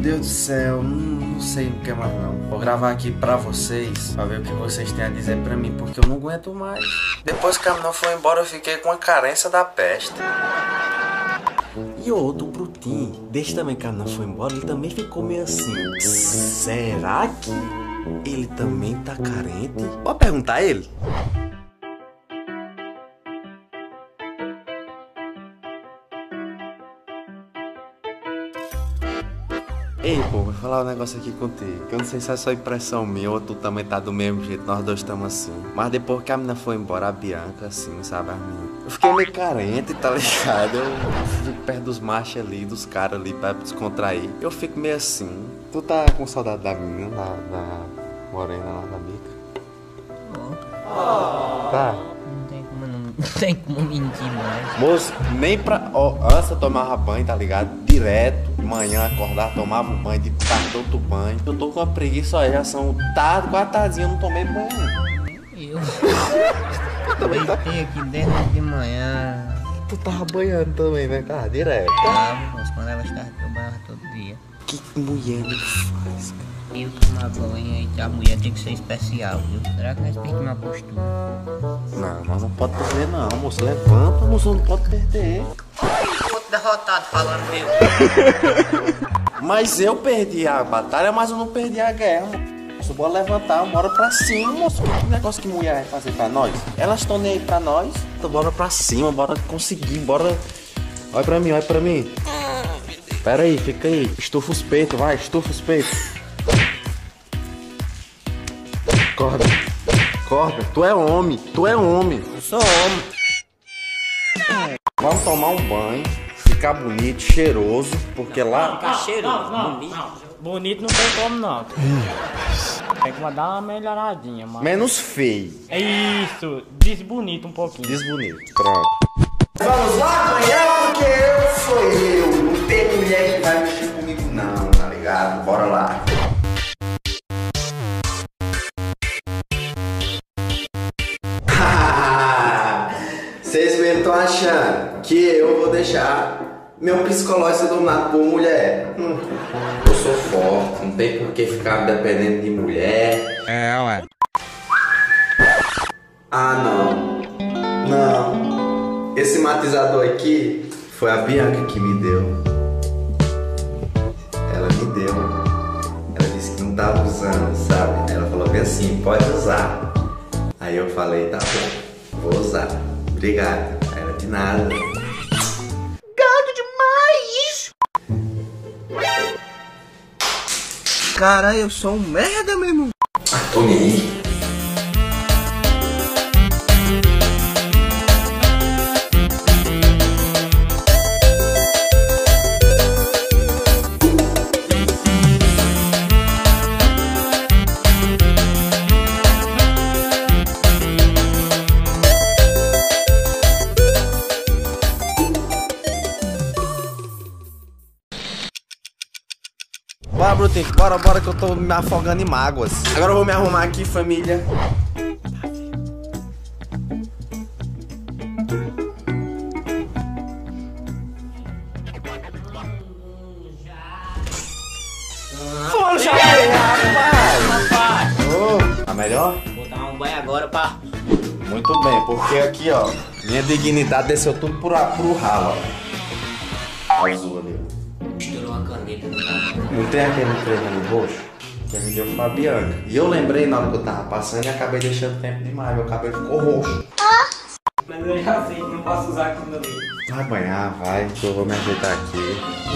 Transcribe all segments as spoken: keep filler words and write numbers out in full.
Deus do céu, não, não sei o que mais não. Vou gravar aqui pra vocês, pra ver o que vocês têm a dizer pra mim, porque eu não aguento mais. Depois que a menina foi embora, eu fiquei com a carência da peste. E outro pro Tim, desde também que a menina foi embora, ele também ficou meio assim. Será que ele também tá carente? Pode perguntar a ele. Ei, pô, vou falar um negócio aqui contigo. Que eu não sei se é só impressão minha ou tu também tá do mesmo jeito, nós dois estamos assim. Mas depois que a menina foi embora, a Bianca, assim, sabe, a menina, eu fiquei meio carente, tá ligado? Eu fico perto dos machos ali, dos caras ali, pra descontrair. Eu fico meio assim. Tu tá com saudade da menina, da, da morena lá da bica? Oh. Tá. Não tem como, não, não tem como mentir mais. Moço, nem pra... Ó, antes eu tomava banho, tá ligado? Direto. De manhã, acordar, tomava um banho, de tarde outro banho. Eu tô com uma preguiça, ó, já são tarde, quase tardinha, eu não tomei banho. Eu... Eu deitei aqui dentro de manhã. Tu tava banhando também, né, cara? Direto. Tava, moço, quando ela estava, eu banhava todo dia. Que mulher me faz, cara? Eu tomar banho e a mulher tem que ser especial, viu? Será que nós perdemos uma postura? Não, mas não pode perder não, moço. Levanta, moço, não pode perder. Outro derrotado falando meu. Mas eu perdi a batalha, mas eu não perdi a guerra. Moço, bora levantar, bora pra cima, moço. Que negócio que mulher vai fazer pra nós? Elas estão nem aí pra nós. Então bora pra cima, bora conseguir, bora... Olha pra mim, olha pra mim. Pera aí, fica aí. Estufa os peitos, vai, estufa os peitos. Acorda, acorda. Tu é homem, tu é homem. Eu sou homem. Vamos tomar um banho, ficar bonito, cheiroso, porque lá... Ficar cheiroso, não, não, bonito. não. Bonito não tem como não. Tem que dar uma melhoradinha, mano. Menos feio. É isso, diz bonito um pouquinho. Diz bonito, pronto. Vamos lá ganhar porque eu sou eu. Não tem mulher que vai mexer comigo não, tá ligado? Bora lá. Vocês mesmo estão achando que eu vou deixar meu psicológico ser dominado por mulher? Hum. Eu sou forte, não tem por que ficar dependendo de mulher. É, ué. Ah, não. Não. Esse matizador aqui foi a Bianca que me deu. Ela me deu. Ela disse que não tava usando, sabe? Ela falou bem assim, pode usar. Aí eu falei, tá bom, vou usar. Obrigado. Era de nada. Gado demais! Cara, eu sou um merda, meu irmão. Ah, tô nem aí. Bora, Brutinho, bora, bora que eu tô me afogando em mágoas. Agora eu vou me arrumar aqui, família. Fora, já rapaz! Oh, tá melhor? Vou dar um banho agora, pá. Muito bem, porque aqui, ó, minha dignidade desceu tudo pro, pro ralo, ó. Azul ali. Estourou uma caneta. Não tem aquele creme ali roxo? Que me deu pra Bianca. E eu lembrei na hora que eu tava passando e acabei deixando tempo demais. Meu cabelo ficou roxo. Mas eu já sei que não posso usar aquilo ali. Vai banhar, vai, que eu vou me ajeitar aqui.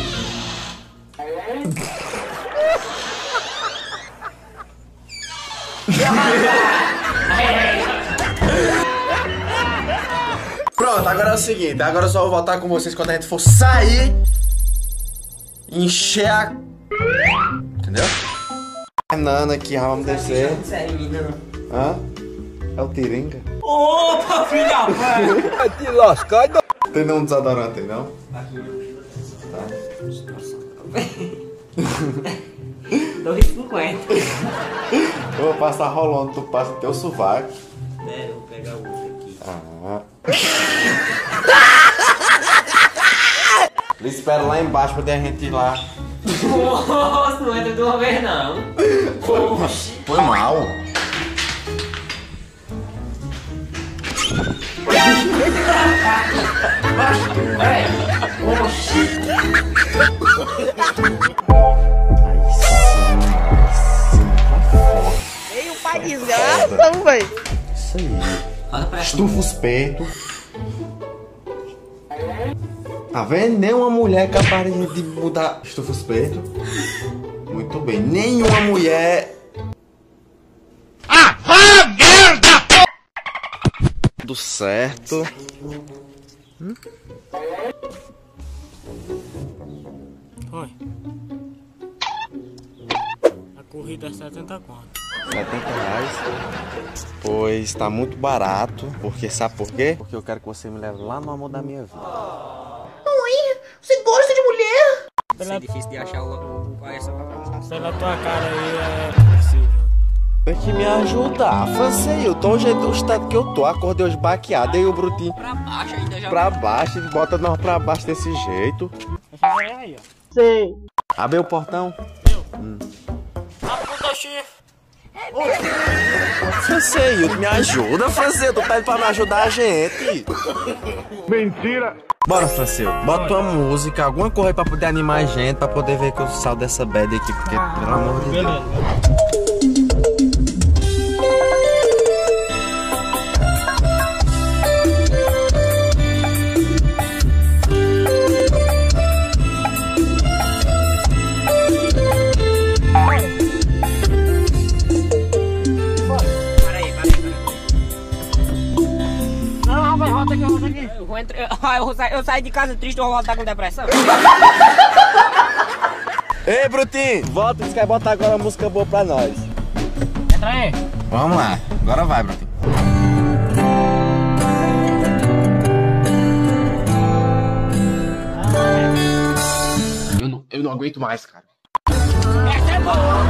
Pronto, agora é o seguinte. Agora eu só vou voltar com vocês quando a gente for sair. Encher a... Entendeu? Terminando aqui, vamos descer. Não serve em mim, não. Hã? É o Tiringa? Opa, filha! Vai te lascar, não. Tem não um desodorante aí, não? Tá. dois e cinquenta. Eu vou passar rolando, tu passa teu sovaco. É, eu vou pegar o outro aqui. Ah. Eles esperam lá embaixo pra a gente ir lá Moço, não entra de uma vez não. Oxi. Foi mal. Ei, o pai desgraça, velho. Isso aí. Estufa os peitos. Tá vendo? Nenhuma mulher é capaz de mudar. Estufa os peitos. Muito bem. Nenhuma mulher. Ah! Ah! Merda! Tudo certo. Hum? Oi. A corrida é setenta conto. setenta reais. Pois tá muito barato. Porque sabe por quê? Porque eu quero que você me leve lá no amor da minha vida. Ui, você gosta de mulher? Pela... É difícil de achar o... qual é essa palavra. Pela tua cara aí é possível. Tem que me ajudar, Francês. Eu tô o jeito, o estado que eu tô. Acordei hoje baqueado. Aí o Brutinho Pra baixo ainda já. pra baixo. Ele bota nós pra baixo desse jeito. Aí, ó. Sei. Abre o portão. Hum. A puta chifre. Francês, me ajuda, Francês. Tu tá indo pra me ajudar a gente. Mentira! Bora, Francês. Bota uma música, alguma coisa aí pra poder animar a gente. Pra poder ver que eu saio dessa bad aqui. Porque, pelo amor de Deus. Beleza. Eu vou entrar. Eu, vou sair, eu saio de casa triste, eu vou voltar com depressão. Ei, Brutinho, volta, você quer botar agora uma música boa pra nós. Entra aí. Vamos lá, agora vai, Brutinho. Eu não, eu não aguento mais, cara. Essa é boa.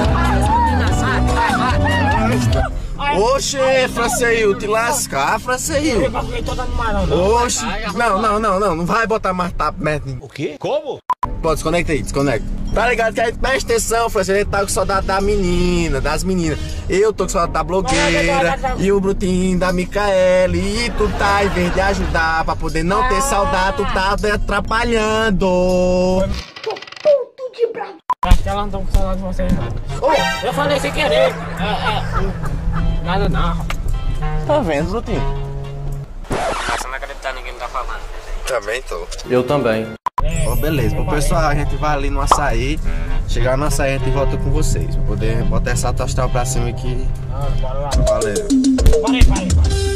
Oxe, Francês, te lascar, Francês. Eu fiquei todo animado, não. Oxe, não, não, não, não, não vai botar mais tapa, merda. O quê? Como? Pô, desconecta aí, desconecta. Tá ligado que aí presta atenção, Francês, a gente tá com saudade da menina, das meninas. Eu tô com saudade da blogueira e o Brutinho da Micaele. E tu tá, em vez de ajudar pra poder não ter saudade, tu tá atrapalhando. Ponto de bravo. Acho que elas não estão com saudade de vocês, não. Oh, eu falei sem querer. É, é, nada não. Tá vendo, Brutinho? Nossa, não acredito ninguém me tá falando. Também tô. Eu também. Ó, beleza, pro pessoal, a gente vai ali no açaí. Chegar no açaí, a gente volta com vocês. Pra poder botar essa tostal pra cima aqui. Ah, bora lá. Valeu. Bora aí, bora aí, bora.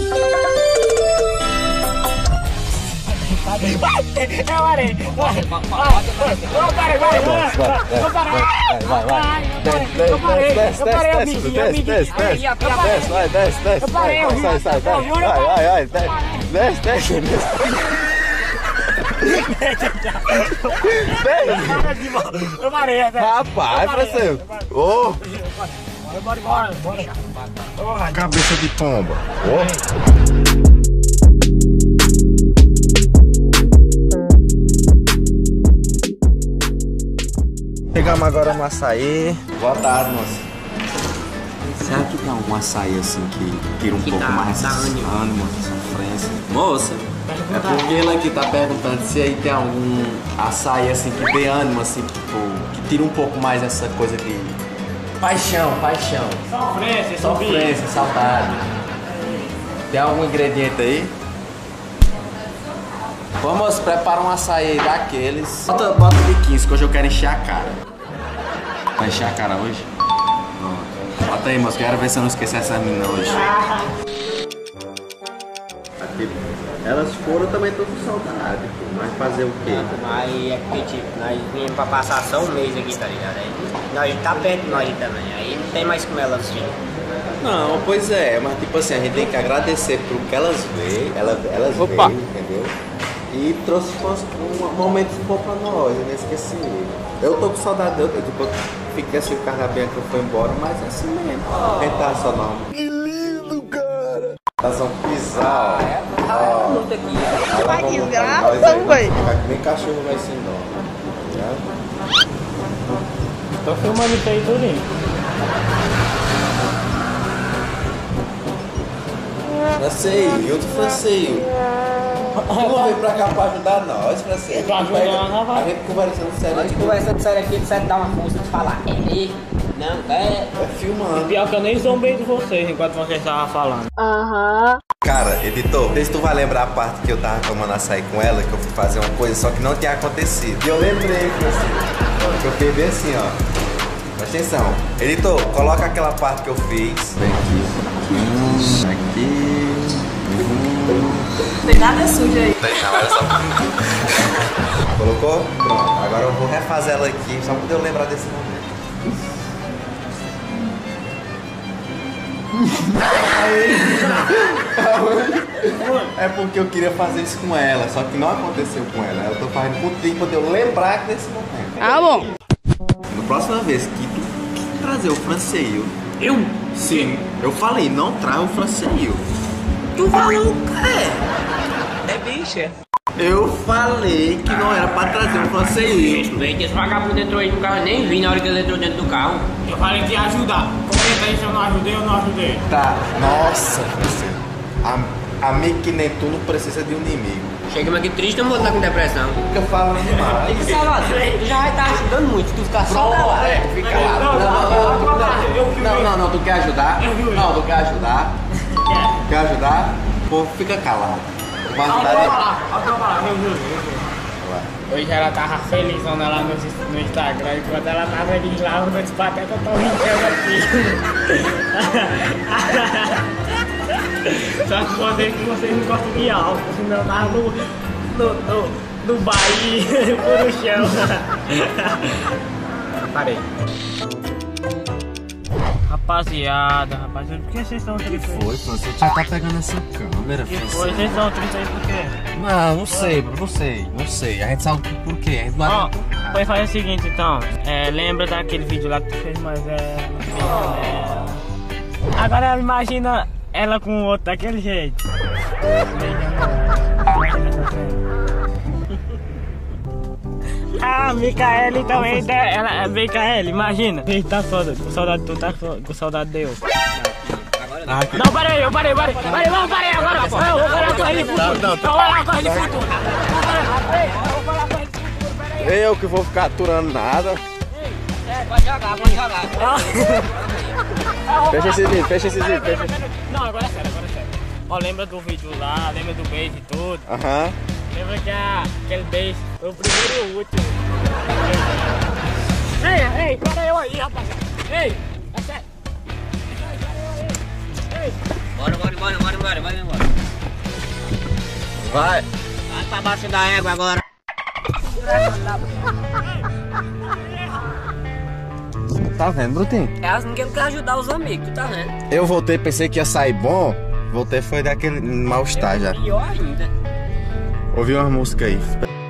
Eu parei. Eu parei, parei, parei. Eu parei. Vai, vai. Eu parei, Desce, eu parei, eu desce, medi, desce, eu medi. desce, desce. Eu parei. Desce, vai, desce, desce. Eu parei, eu Vai, vi. sai, sai, vai. Eu juro, Vai, eu vai, vai. Desce, desce, desce. Eu parei, né? Rapaz, Francês. Ô, Bora, bora, bora. Porra, cabeça de pomba. Ô. Chegamos agora no açaí. Boa tarde, moça. Será que tem algum açaí assim que tira um Que pouco dá- mais dá esse ânimo. ânimo, essa sofrência? Moça, é porque ela aqui tá perguntando se aí tem algum açaí assim que dê ânimo, assim, que, tipo, que tira um pouco mais essa coisa de paixão, paixão. sofrência, Sofrência, saudade. Tem algum ingrediente aí? Vamos, prepara um açaí daqueles. Bota, bota de quinze, que hoje eu quero encher a cara. Vai encher a cara hoje? Pronto. Bota aí, moço, quero ver se eu não esqueci essa menina hoje. Aqui, elas foram também, tô com saudade, pô. Mas fazer o quê? Aí é porque, tipo, nós viemos pra passar só um mês aqui, tá ligado? Aí nós tá perto de nós também, aí não tem mais como elas virem. Não, pois é, mas tipo assim, a gente tem que agradecer por que elas veem, elas, elas Opa. veem, entendeu? E trouxe um, um momento bom pra nós, eu não esqueci. Eu tô com saudade, eu, tipo, eu fiquei assim, o carro Bianca foi embora, mas é assim mesmo. Quem tá só não? Que lindo, cara! Elas vão pisar, ó. Muito aqui, ó. Elas Vai vão botar desgraça, nós aí, véi. vai ficar que nem cachorro vai ser não, né? Tô filmando isso aí tudinho. Franceio, e outro Franceio. Vamos vir pra cá pra ajudar nós, Franceio. Pra ajudar nós, rapaz. A gente conversando sério Nós aqui. conversando sério aqui, ele dá uma força de falar. É ele? Não, é. É filmando. Pior que eu nem zombei de vocês enquanto vocês estavam falando. Cara, editor, vê se tu vai lembrar a parte que eu tava tomando açaí com ela, que eu fui fazer uma coisa, só que não tinha acontecido. E eu lembrei, Franceio, que eu fiquei bem assim, ó. Presta atenção. Editor, coloca aquela parte que eu fiz. Vem aqui. Hum, aqui. Hum. Tem nada sujo aí. Tem, não, era só... Colocou? Pronto. Agora eu vou refazer ela aqui, só pra eu lembrar desse momento. É porque eu queria fazer isso com ela, só que não aconteceu com ela. Eu tô fazendo contigo pra eu lembrar desse momento. Ah, bom. Na próxima vez que tu que trazer o Franceio. Eu? Sim. Eu falei, não traz o Franceio. Tu falou o quê? É bicha. Eu falei que não era pra trazer o Franceio. Vem que esse vagabundo entrou aí no carro, eu nem vi na hora que ele entrou dentro do carro. Eu falei que ia ajudar. Comenta aí se eu não ajudei ou não ajudei. Tá. Nossa, Franceio. A, amigo que nem tu não precisa de um inimigo. Chega aqui triste, eu vou estar com depressão. Fica falando demais. Salvador, tu já vai estar ajudando muito, se tu ficar só lá. É, fica lá. Não, não, não, não, não, não, tu quer ajudar? Não, tu quer ajudar? Quer ajudar? Pô, fica calado. Tu vai ajudar ele. Hoje ela tava felizona lá no, no Instagram, enquanto ela tava feliz lá, eu disse, até que eu tô rindo aqui. Só que vocês, que vocês não gostam de álcool, senão eu tava no, no, no, no Bahia, por o chão. Parei. Rapaziada, rapaziada, por que vocês estão tristes aí? Foi, França, já tá pegando essa câmera, Que foi? Vocês estão tristes aí por quê? Não, não sei, bro, não sei, não sei. A gente sabe por quê, a gente não Ó, foi fazer o seguinte então, é, lembra daquele vídeo lá que tu fez, mas é... é... Agora imagina ela com o outro daquele jeito. Ah, Micaele também, ela, Micaele, imagina. Ele tá foda, com saudade, tu tá com saudade de eu. Ah, Não, parei, eu parei, parei, parei, vamos, parei agora. Eu vou falar com ele de futuro. Eu vou falar com ele de futuro. Eu vou falar com ele de futuro, peraí. eu que vou ficar aturando nada. É, pode jogar, pode jogar. Fecha esse vídeo, fecha esse vídeo, fecha esse vídeo. Não, agora é sério, agora é sério. Ó, lembra do vídeo lá, lembra do beijo e tudo. Aham. Lembra que a, aquele beijo foi o primeiro e o último. Ei, ei, para eu aí, rapaziada. Ei, é sério. Ei. Bora, bora, bora, bora, bora, bora, bora. Vai. Vai pra baixo da égua agora. Tá vendo, Brutinho? Elas não querem ajudar os amigos, tu tá vendo? Eu voltei, pensei que ia sair bom. Voltei, foi daquele mal-estar já. Pior ainda. Ouvi uma música aí.